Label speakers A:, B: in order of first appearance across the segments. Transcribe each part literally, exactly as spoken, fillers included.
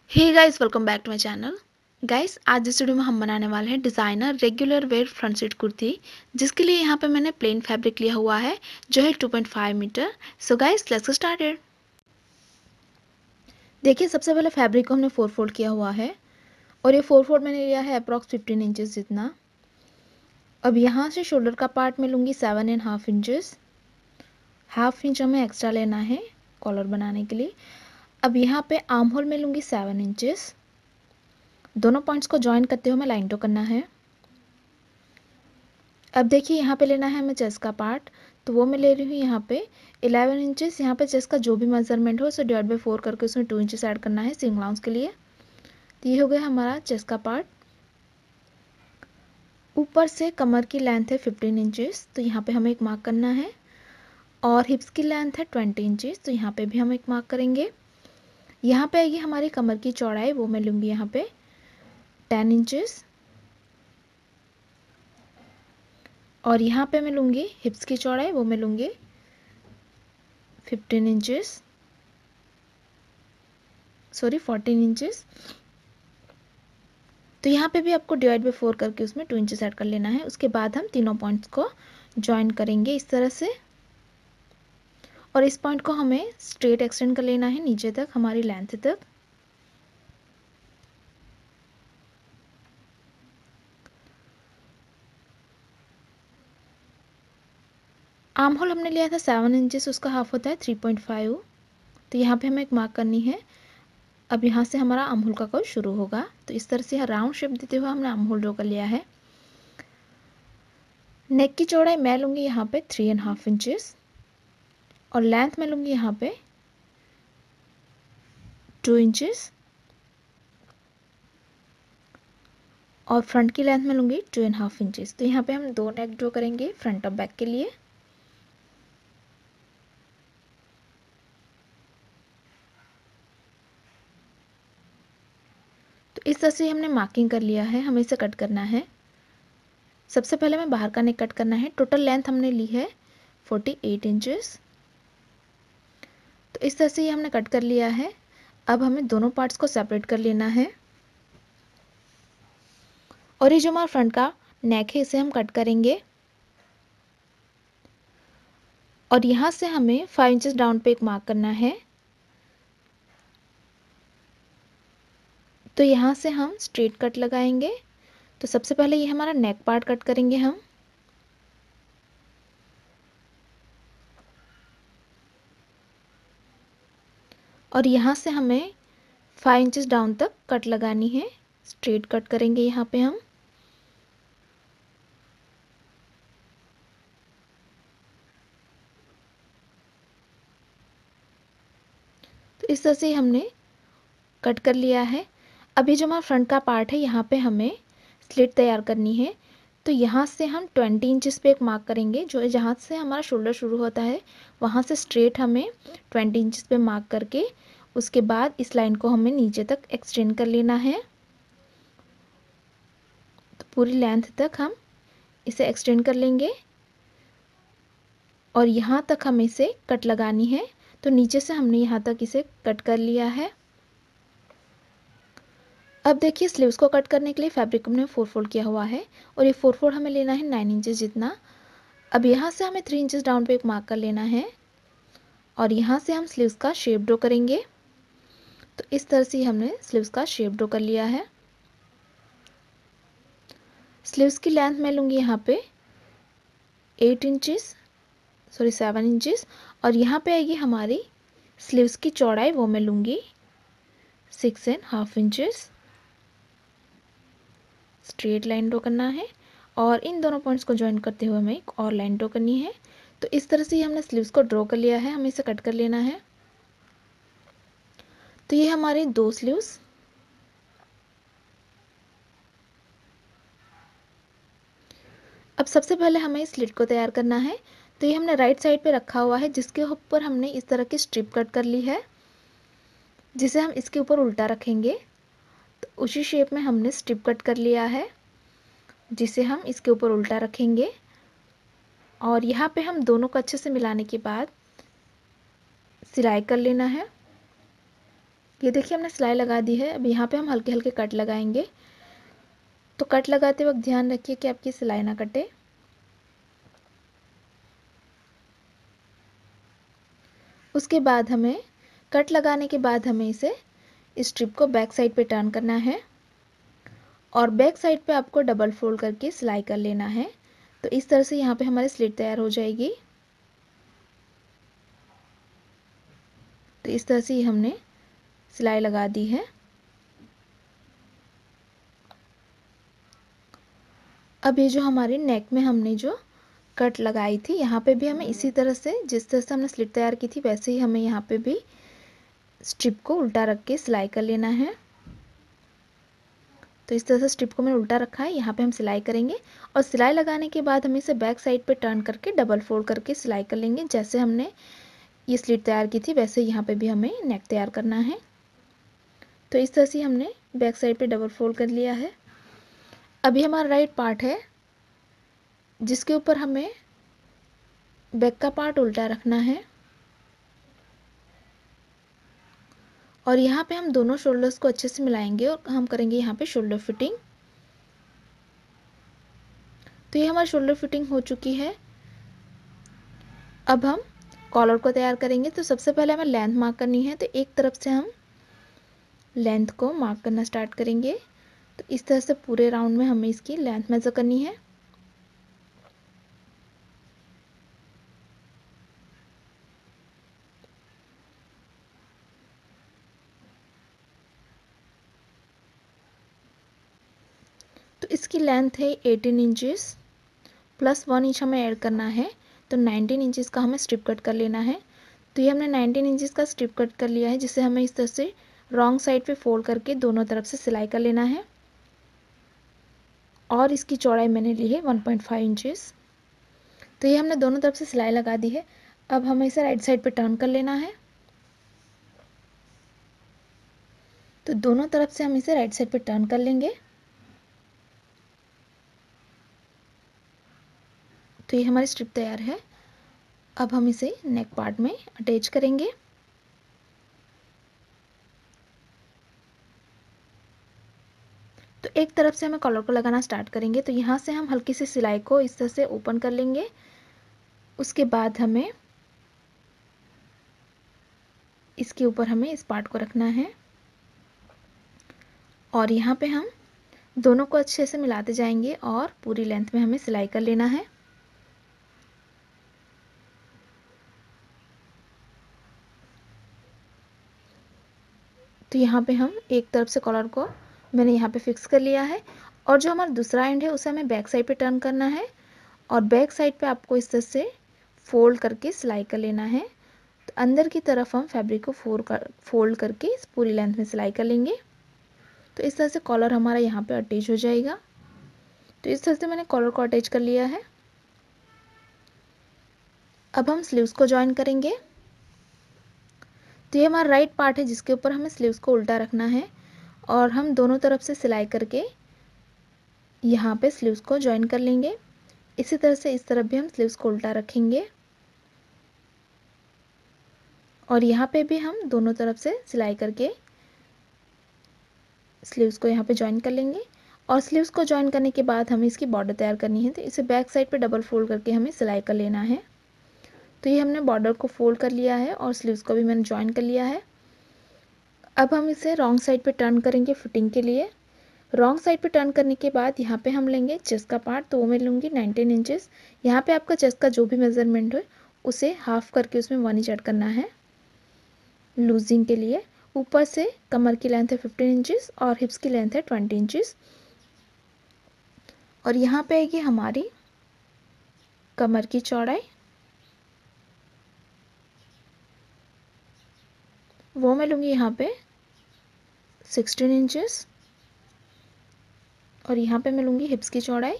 A: Hey guys, welcome back to my channel. Guys, आज इस video में हम बनाने वाले हैं designer regular wear front seat kurti, जिसके लिए यहाँ पे मैंने प्लेन फैब्रिक लिया हुआ है जो है two point five metre. So guys, let's get started. देखिए, सबसे पहले फैब्रिक को हमने फोर फोल्ड किया हुआ है और ये फोर फोल्ड मैंने लिया है अप्रॉक्स फिफ्टीन इंचेस जितना। अब यहाँ से शोल्डर का पार्ट मैं लूँगी seven and half inches. Half inch हमें एक्स्ट्रा लेना है कॉलर बनाने के लिए। अब यहाँ पे आर्म होल में लूँगी सेवन इंचेस। दोनों पॉइंट्स को ज्वाइन करते हुए हमें लाइन ड्रॉ करना है। अब देखिए, यहाँ पे लेना है हमें चेस्ट का पार्ट, तो वो मैं ले रही हूँ यहाँ पे इलेवन इंचेस। यहाँ पे चेस्ट का जो भी मेजरमेंट हो उसे डिवाइड बाई फोर करके उसमें टू इंचेस ऐड करना है सिंगल आर्म्स के लिए। तो ये हो गया हमारा चेस्ट का पार्ट। ऊपर से कमर की लेंथ है फिफ्टीन इंचेस, तो यहाँ पे हमें एक मार्क करना है। और हिप्स की लेंथ है ट्वेंटी इंचेस, तो यहाँ पे भी हम एक मार्क करेंगे। यहाँ पे आएगी हमारी कमर की चौड़ाई, वो मैं लूँगी यहाँ पे टेन इंचेस। और यहाँ पे मैं लूँगी हिप्स की चौड़ाई, वो मैं लूँगी fifteen inches, sorry fourteen inches. तो यहाँ पे भी आपको डिवाइड बाई फोर करके उसमें टू इंचेस ऐड कर लेना है। उसके बाद हम तीनों पॉइंट्स को ज्वाइन करेंगे इस तरह से, और इस पॉइंट को हमें स्ट्रेट एक्सटेंड कर लेना है नीचे तक, हमारी लेंथ तक। आर्म होल हमने लिया था सेवन इंचेस, उसका हाफ होता है थ्री पॉइंट फाइव। तो यहाँ पे हमें एक मार्क करनी है। अब यहाँ से हमारा आर्म होल का कर्व शुरू होगा, तो इस तरह से राउंड शेप देते हुए हमने आर्म होल ड्रॉ कर लिया है। नेक की चौड़ाई मैं लूँगी यहाँ पे थ्री एंड हाफ इंचेस, और लेंथ मैं लूँगी यहाँ पे टू इंचेस, और फ्रंट की लेंथ में लूँगी टू एंड हाफ इंचेस। तो यहाँ पे हम दो नेक ड्रॉ करेंगे फ्रंट और बैक के लिए। तो इस तरह से हमने मार्किंग कर लिया है, हमें इसे कट करना है। सबसे पहले हमें बाहर का नेक कट करना है। टोटल लेंथ हमने ली है फोर्टी एट इंचेस। तो इस तरह से ये हमने कट कर लिया है। अब हमें दोनों पार्ट्स को सेपरेट कर लेना है, और ये जो हमारा फ्रंट का नेक है इसे हम कट करेंगे। और यहाँ से हमें फाइव इंचेस डाउन पे एक मार्क करना है। तो यहाँ से हम स्ट्रेट कट लगाएंगे। तो सबसे पहले ये हमारा नेक पार्ट कट करेंगे हम, और यहाँ से हमें फाइव इंचेस डाउन तक कट लगानी है। स्ट्रेट कट करेंगे यहाँ पे हम। तो इस तरह से हमने कट कर लिया है। अभी जो हमारा फ्रंट का पार्ट है यहाँ पे हमें स्लिट तैयार करनी है। तो यहाँ से हम ट्वेंटी इंचेस पे एक मार्क करेंगे, जो जहाँ से हमारा शोल्डर शुरू होता है वहाँ से स्ट्रेट हमें ट्वेंटी इंचेस पे मार्क करके उसके बाद इस लाइन को हमें नीचे तक एक्सटेंड कर लेना है। तो पूरी लेंथ तक हम इसे एक्सटेंड कर लेंगे, और यहाँ तक हमें इसे कट लगानी है। तो नीचे से हमने यहाँ तक इसे कट कर लिया है। अब देखिए, स्लीव्स को कट करने के लिए फैब्रिक हमने फोर फोल्ड किया हुआ है, और ये फोर फोल्ड हमें लेना है नाइन इंचेस जितना। अब यहाँ से हमें थ्री इंचेस डाउन पे एक मार्क कर लेना है, और यहाँ से हम स्लीव्स का शेप ड्रॉ करेंगे। तो इस तरह से हमने स्लीव्स का शेप ड्रॉ कर लिया है। स्लीव्स की लेंथ मैं लूँगी यहाँ पे eight inches, sorry seven inches, और यहाँ पे आएगी हमारी स्लीव्स की चौड़ाई, वो मैं लूँगी six and half inches. Straight line draw करना है, और इन दोनों पॉइंट्स को ज्वाइन करते हुए हमें एक और लाइन ड्रॉ करनी है। तो इस तरह से हमने स्लीव्स को ड्रॉ कर लिया है, हमें इसे कट कर लेना है। तो ये हमारे दो स्लीव्स। अब सबसे पहले हमें स्लिट को तैयार करना है। तो ये हमने राइट साइड पे रखा हुआ है, जिसके ऊपर हमने इस तरह की स्ट्रिप कट कर ली है, जिसे हम इसके ऊपर उल्टा रखेंगे। तो उसी शेप में हमने स्ट्रिप कट कर लिया है, जिसे हम इसके ऊपर उल्टा रखेंगे। और यहाँ पे हम दोनों को अच्छे से मिलाने के बाद सिलाई कर लेना है। ये देखिए हमने सिलाई लगा दी है। अब यहाँ पे हम हल्के हल्के कट लगाएंगे। तो कट लगाते वक्त ध्यान रखिए कि आपकी सिलाई ना कटे। उसके बाद हमें कट लगाने के बाद हमें इसे स्ट्रिप को बैक साइड पे टर्न करना है और बैक साइड पे आपको डबल फोल्ड करके सिलाई कर लेना है। तो इस तरह से यहाँ पे हमारी स्लिट तैयार हो जाएगी। तो इस तरह से ही हमने सिलाई लगा दी है। अब ये जो हमारी नेक में हमने जो कट लगाई थी, यहाँ पे भी हमें इसी तरह से, जिस तरह से हमने स्लिट तैयार की थी वैसे ही हमें यहाँ पे भी स्ट्रिप को उल्टा रख के सिलाई कर लेना है। तो इस तरह से स्ट्रिप को मैंने उल्टा रखा है। यहाँ पे हम सिलाई करेंगे और सिलाई लगाने के बाद हम इसे बैक साइड पे टर्न करके डबल फोल्ड करके सिलाई कर लेंगे। जैसे हमने ये स्लिट तैयार की थी वैसे यहाँ पे भी हमें नेक तैयार करना है। तो इस तरह से हमने बैक साइड पे डबल फोल्ड कर लिया है। अभी हमारा राइट पार्ट है जिसके ऊपर हमें बैक का पार्ट उल्टा रखना है और यहाँ पे हम दोनों शोल्डर्स को अच्छे से मिलाएंगे और हम करेंगे यहाँ पे शोल्डर फिटिंग। तो ये हमारी शोल्डर फिटिंग हो चुकी है। अब हम कॉलर को तैयार करेंगे। तो सबसे पहले हमें लेंथ मार्क करनी है। तो एक तरफ से हम लेंथ को मार्क करना स्टार्ट करेंगे। तो इस तरह से पूरे राउंड में हमें इसकी लेंथ मेजर करनी है। तो इसकी लेंथ है अठारह इंचेस प्लस वन इंच हमें ऐड करना है। तो नाइनटीन इंचेस का हमें स्ट्रिप कट कर लेना है। तो ये हमने नाइनटीन इंचेस का स्ट्रिप कट कर लिया है, जिसे हमें इस तरह से रॉन्ग साइड पे फोल्ड करके दोनों तरफ से सिलाई कर लेना है। और इसकी चौड़ाई मैंने ली है वन पॉइंट फाइव इंचेस। तो ये हमने दोनों तरफ से सिलाई लगा दी है। अब हमें इसे राइट साइड पे टर्न कर लेना है। तो दोनों तरफ से हम इसे राइट साइड पे टर्न कर लेंगे। तो ये हमारी स्ट्रिप तैयार है। अब हम इसे नेक पार्ट में अटैच करेंगे। तो एक तरफ से हमें कॉलर को लगाना स्टार्ट करेंगे। तो यहाँ से हम हल्की सी सिलाई को इस तरह से ओपन कर लेंगे। उसके बाद हमें इसके ऊपर हमें इस पार्ट को रखना है और यहाँ पे हम दोनों को अच्छे से मिलाते जाएंगे और पूरी लेंथ में हमें सिलाई कर लेना है। तो यहाँ पे हम एक तरफ से कॉलर को मैंने यहाँ पे फिक्स कर लिया है और जो हमारा दूसरा एंड है उसे हमें बैक साइड पे टर्न करना है और बैक साइड पे आपको इस तरह से फोल्ड करके सिलाई कर लेना है। तो अंदर की तरफ हम फैब्रिक को फोल्ड कर फोल्ड करके इस पूरी लेंथ में सिलाई कर लेंगे। तो इस तरह से कॉलर हमारा यहाँ पे अटैच हो जाएगा। तो इस तरह से मैंने कॉलर को अटैच कर लिया है। अब हम स्लीव्स को ज्वाइन करेंगे। तो ये हमारा राइट पार्ट है जिसके ऊपर हमें स्लीव्स को उल्टा रखना है और हम दोनों तरफ से सिलाई करके यहाँ पे स्लीव्स को ज्वाइन कर लेंगे। इसी तरह से इस तरफ भी हम स्लीव्स को उल्टा रखेंगे और यहाँ पे भी हम दोनों तरफ से सिलाई करके स्लीव्स को यहाँ पे ज्वाइन कर लेंगे। और स्लीव्स को ज्वाइन करने के बाद हमें इसकी बॉर्डर तैयार करनी है। तो इसे बैक साइड पे डबल फोल्ड करके हमें सिलाई कर लेना है। तो ये हमने बॉर्डर को फोल्ड कर लिया है और स्लीव्स को भी मैंने ज्वाइन कर लिया है। अब हम इसे रॉन्ग साइड पे टर्न करेंगे फिटिंग के लिए। रॉन्ग साइड पे टर्न करने के बाद यहाँ पे हम लेंगे चेस्ट का पार्ट। तो वो मैं लूँगी नाइनटीन इंचेस। यहाँ पे आपका चेस्ट का जो भी मेजरमेंट हो उसे हाफ करके उसमें वन इंच ऐड करना है लूजिंग के लिए। ऊपर से कमर की लेंथ है फिफ्टीन इंचेस और हिप्स की लेंथ है ट्वेंटी इंचेस। और यहाँ पे आएगी हमारी कमर की चौड़ाई, वो मैं लूँगी यहाँ पे सिक्सटीन इंचेस। और यहाँ पे मैं लूँगी हिप्स की चौड़ाई,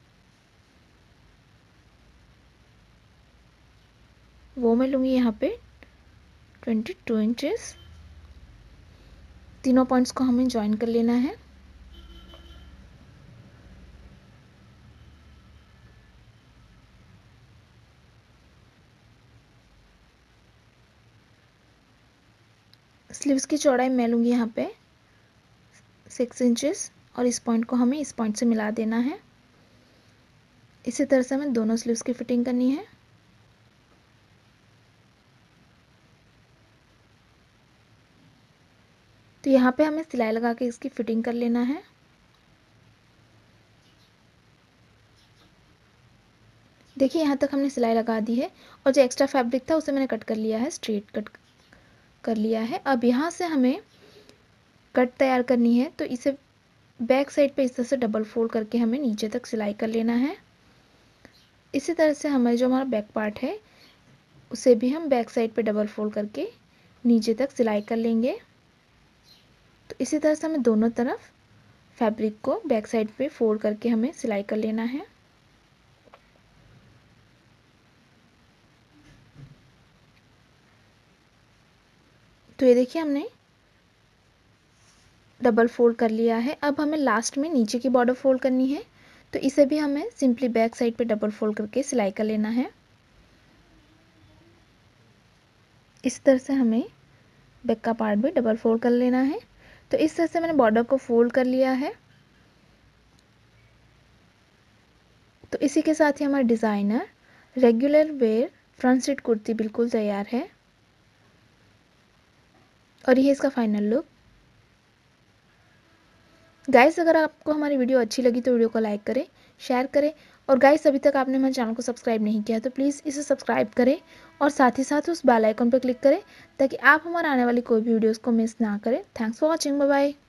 A: वो मैं लूँगी यहाँ पे ट्वेंटी टू इंचेस। तीनों पॉइंट्स को हमें ज्वाइन कर लेना है। स्लीव्स की चौड़ाई मैं लूँगी यहाँ पे सिक्स इंचेस और इस पॉइंट को हमें इस पॉइंट से मिला देना है। इसी तरह से हमें दोनों स्लीव्स की फिटिंग करनी है। तो यहाँ पे हमें सिलाई लगा के इसकी फिटिंग कर लेना है। देखिए यहाँ तक हमने सिलाई लगा दी है और जो एक्स्ट्रा फैब्रिक था उसे मैंने कट कर लिया है, स्ट्रेट कट कर लिया है। अब यहाँ से हमें कट तैयार करनी है, तो इसे बैक साइड पे इस तरह से डबल फोल्ड करके हमें नीचे तक सिलाई कर लेना है। इसी तरह से हमें जो हमारा बैक पार्ट है उसे भी हम बैक साइड पे डबल फोल्ड करके नीचे तक सिलाई कर लेंगे। तो इसी तरह से हमें दोनों तरफ फैब्रिक को बैक साइड पे फोल्ड करके हमें सिलाई कर लेना है। तो ये देखिए हमने डबल फोल्ड कर लिया है। अब हमें लास्ट में नीचे की बॉर्डर फोल्ड करनी है, तो इसे भी हमें सिंपली बैक साइड पे डबल फोल्ड करके सिलाई कर लेना है। इस तरह से हमें बैक का पार्ट भी डबल फोल्ड कर लेना है। तो इस तरह से मैंने बॉर्डर को फोल्ड कर लिया है। तो इसी के साथ ही हमारा designer regular wear front seat kurti बिल्कुल तैयार है और ये इसका फाइनल लुक। गाइस अगर आपको हमारी वीडियो अच्छी लगी तो वीडियो को लाइक करें, शेयर करें और गाइस अभी तक आपने हमारे चैनल को सब्सक्राइब नहीं किया तो प्लीज़ इसे सब्सक्राइब करें और साथ ही साथ उस बेल आइकन पर क्लिक करें ताकि आप हमारे आने वाली कोई भी वीडियोस को मिस ना करें। Thanks for watching, bye bye.